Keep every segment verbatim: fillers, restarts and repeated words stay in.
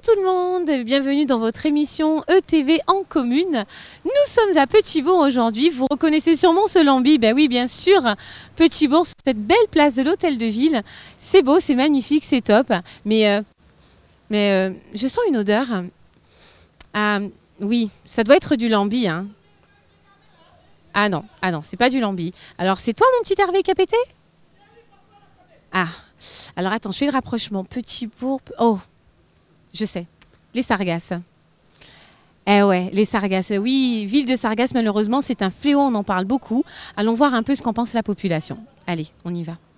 tout le monde, bienvenue dans votre émission E T V en commune. Nous sommes à Petit-Bourg aujourd'hui, vous reconnaissez sûrement ce lambi, ben oui bien sûr, Petit-Bourg sur cette belle place de l'hôtel de ville. C'est beau, c'est magnifique, c'est top, mais, euh, mais euh, je sens une odeur. Ah oui, ça doit être du lambi. Hein. Ah non, ah non, c'est pas du lambi. Alors c'est toi mon petit Hervé qui a pété? Ah, alors attends, je fais le rapprochement. Petit-Bourg, oh, je sais, les Sargasses. Eh ouais, les Sargasses, oui, ville de Sargasses, malheureusement, c'est un fléau, on en parle beaucoup. Allons voir un peu ce qu'en pense la population. Allez, on y va.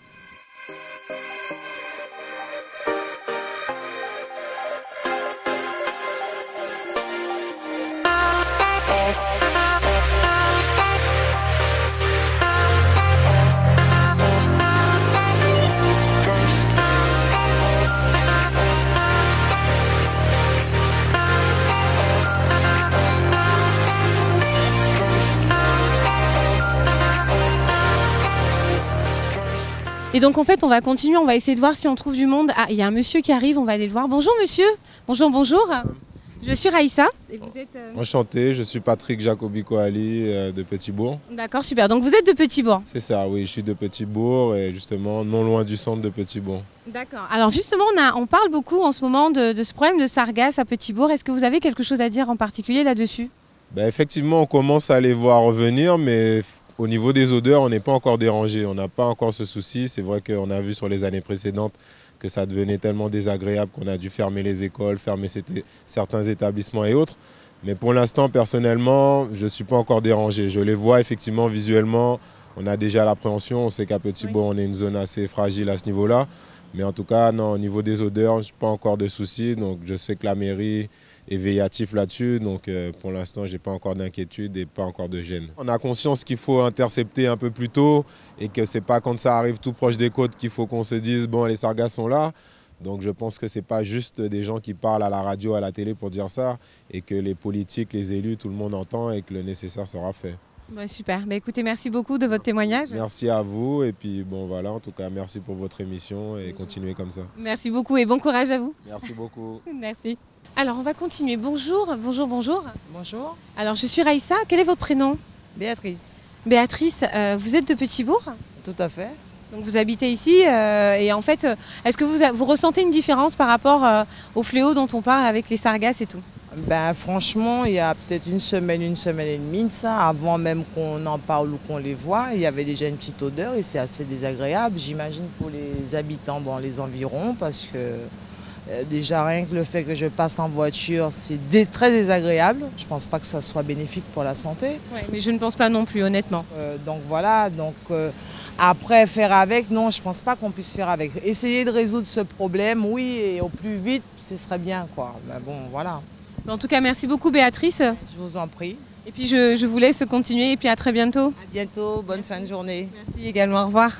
Et donc en fait on va continuer, on va essayer de voir si on trouve du monde. Ah, il y a un monsieur qui arrive, on va aller le voir. Bonjour monsieur. Bonjour, bonjour. Je suis Raïssa. Et vous êtes, euh... Enchanté, je suis Patrick Jacobi-Coali euh, de Petit-Bourg. D'accord, super. Donc vous êtes de Petit-Bourg? C'est ça, oui, je suis de Petit-Bourg et justement non loin du centre de Petit-Bourg. D'accord. Alors justement, on, a, on parle beaucoup en ce moment de, de ce problème de sargasses à Petit-Bourg. Est-ce que vous avez quelque chose à dire en particulier là-dessus? Ben, effectivement, on commence à les voir revenir, mais au niveau des odeurs, on n'est pas encore dérangé. On n'a pas encore ce souci. C'est vrai qu'on a vu sur les années précédentes que ça devenait tellement désagréable qu'on a dû fermer les écoles, fermer certains établissements et autres. Mais pour l'instant, personnellement, je ne suis pas encore dérangé. Je les vois effectivement visuellement. On a déjà l'appréhension. On sait qu'à Petit-Bourg, oui, on est une zone assez fragile à ce niveau-là. Mais en tout cas, non, au niveau des odeurs, je n'ai pas encore de soucis. Donc je sais que la mairie est véillatif là-dessus. Donc euh, pour l'instant, je n'ai pas encore d'inquiétude et pas encore de gêne. On a conscience qu'il faut intercepter un peu plus tôt et que ce n'est pas quand ça arrive tout proche des côtes qu'il faut qu'on se dise « bon, les sargasses sont là ». Donc je pense que ce n'est pas juste des gens qui parlent à la radio, à la télé pour dire ça et que les politiques, les élus, tout le monde entend et que le nécessaire sera fait. Bah, super. Bah, écoutez, merci beaucoup de votre merci. témoignage. Merci à vous et puis bon voilà, en tout cas merci pour votre émission et continuez comme ça. Merci beaucoup et bon courage à vous. Merci beaucoup. Merci. Alors on va continuer. Bonjour, bonjour, bonjour. Bonjour. Alors je suis Raïssa. Quel est votre prénom? Béatrice. Béatrice, euh, vous êtes de Petit-Bourg? Tout à fait. Donc vous habitez ici euh, et en fait, euh, est-ce que vous, vous ressentez une différence par rapport euh, au fléau dont on parle avec les sargasses et tout? Ben, franchement, il y a peut-être une semaine, une semaine et demie de ça, avant même qu'on en parle ou qu'on les voit, il y avait déjà une petite odeur et c'est assez désagréable, j'imagine, pour les habitants dans les environs, parce que euh, déjà rien que le fait que je passe en voiture, c'est dé très désagréable. Je ne pense pas que ça soit bénéfique pour la santé. Ouais, mais je ne pense pas non plus, honnêtement. Euh, donc voilà, donc euh, après faire avec, non, je ne pense pas qu'on puisse faire avec. Essayer de résoudre ce problème, oui, et au plus vite, ce serait bien, quoi. Mais bon, voilà. En tout cas, merci beaucoup Béatrice. Je vous en prie. Et puis je, je vous laisse continuer et puis à très bientôt. À bientôt, bonne fin de journée. Merci également, au revoir.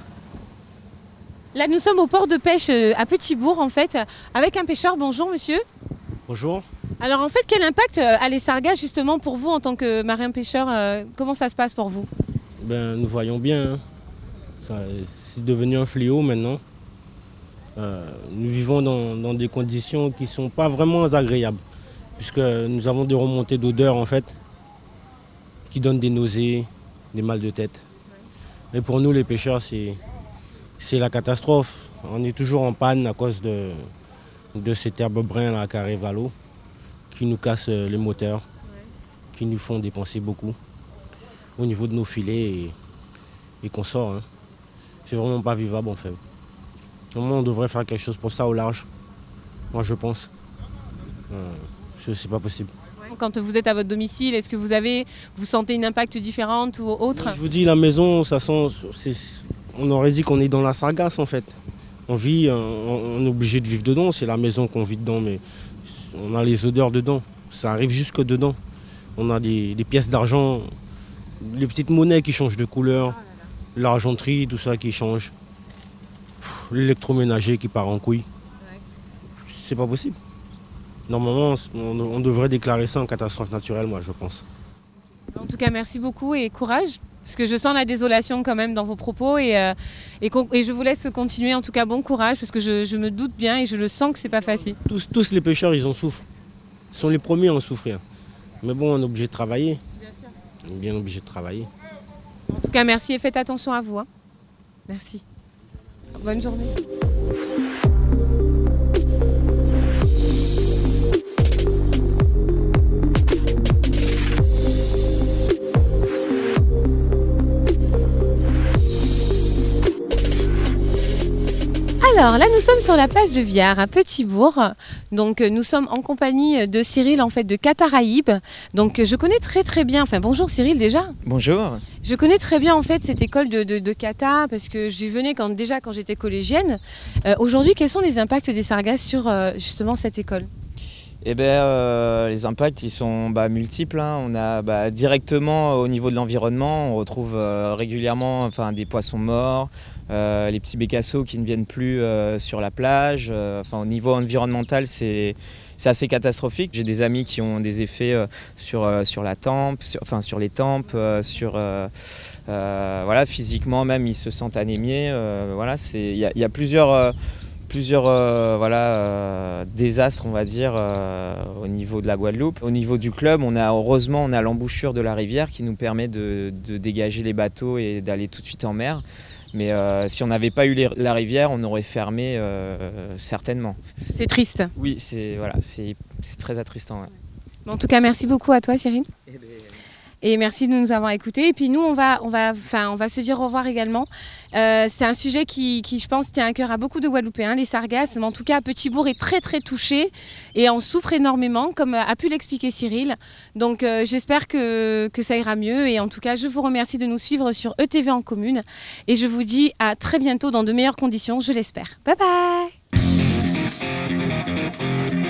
Là, nous sommes au port de pêche à Petit-Bourg, en fait, avec un pêcheur. Bonjour monsieur. Bonjour. Alors en fait, quel impact a les sargasses justement pour vous en tant que marin-pêcheur? Comment ça se passe pour vous? Ben, nous voyons bien, hein. C'est devenu un fléau maintenant. Euh, nous vivons dans, dans des conditions qui ne sont pas vraiment agréables, puisque nous avons des remontées d'odeur en fait, qui donnent des nausées, des mal de tête. Ouais. Et pour nous les pêcheurs, c'est la catastrophe. On est toujours en panne à cause de, de cette herbe brun là qui arrive à l'eau, qui nous casse les moteurs, ouais, qui nous font dépenser beaucoup au niveau de nos filets et, et qu'on sort. Hein. C'est vraiment pas vivable en fait. Vraiment, on devrait faire quelque chose pour ça au large, moi je pense. Euh, c'est pas possible. Quand vous êtes à votre domicile, est-ce que vous avez, vous sentez une impact différente ou autre? Je vous dis, la maison, ça sent, on aurait dit qu'on est dans la sargasse en fait. On vit, on, on est obligé de vivre dedans, c'est la maison qu'on vit dedans, mais on a les odeurs dedans, ça arrive jusque dedans. On a des, des pièces d'argent, les petites monnaies qui changent de couleur, l'argenterie, tout ça qui change, l'électroménager qui part en couille. C'est pas possible. Normalement, on devrait déclarer ça en catastrophe naturelle, moi, je pense. En tout cas, merci beaucoup et courage. Parce que je sens la désolation quand même dans vos propos et, euh, et, et je vous laisse continuer. En tout cas, bon courage parce que je, je me doute bien et je le sens que c'est pas facile. Tous, tous les pêcheurs, ils en souffrent. Ils sont les premiers à en souffrir. Mais bon, on est obligé de travailler. Bien sûr. On est bien obligé de travailler. En tout cas, merci et faites attention à vous. Hein. Merci. Bonne journée. Alors là, nous sommes sur la plage de Viard, à Petit-Bourg. Donc nous sommes en compagnie de Cyril, en fait, de Cataraïbe. Donc je connais très très bien, enfin bonjour Cyril déjà. Bonjour. Je connais très bien en fait cette école de, de, de Cata parce que j'y venais quand, déjà quand j'étais collégienne. Euh, Aujourd'hui, quels sont les impacts des sargasses sur euh, justement cette école ? Eh ben, euh, les impacts ils sont bah, multiples. Hein. On a bah, directement au niveau de l'environnement, on retrouve euh, régulièrement enfin, des poissons morts, euh, les petits bécassos qui ne viennent plus euh, sur la plage. Euh, enfin, au niveau environnemental, c'est c'est assez catastrophique. J'ai des amis qui ont des effets euh, sur, euh, sur la tempe, sur, enfin sur les tempes, euh, sur euh, euh, voilà, physiquement même ils se sentent anémiés. Euh, voilà, il y, y a plusieurs. Euh, plusieurs euh, voilà, euh, désastres on va dire euh, au niveau de la Guadeloupe. Au niveau du club, on a, heureusement on a l'embouchure de la rivière qui nous permet de, de dégager les bateaux et d'aller tout de suite en mer. Mais euh, si on n'avait pas eu les, la rivière, on aurait fermé euh, certainement. C'est triste. Oui, c'est voilà, c'est très attristant. Ouais. En tout cas, merci beaucoup à toi Cyril. Eh bien... Et merci de nous avoir écoutés. Et puis nous, on va, on va, enfin, on va se dire au revoir également. Euh, c'est un sujet qui, qui, je pense, tient à cœur à beaucoup de Guadeloupéens, les sargasses. Mais en tout cas, Petit-Bourg est très, très touché et en souffre énormément, comme a pu l'expliquer Cyril. Donc, euh, j'espère que, que ça ira mieux. Et en tout cas, je vous remercie de nous suivre sur E T V en commune. Et je vous dis à très bientôt dans de meilleures conditions, je l'espère. Bye bye!